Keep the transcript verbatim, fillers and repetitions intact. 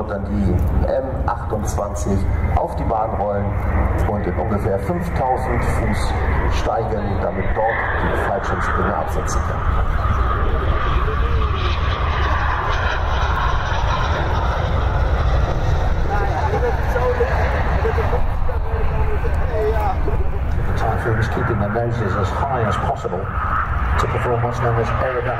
wird dann die M achtundzwanzig auf die Bahn rollen und in ungefähr fünftausend Fuß steigen, damit dort die Fallschirmspringer absetzen können. Typhoon is keeping their noses as high as possible to perform what's known as aerodynamic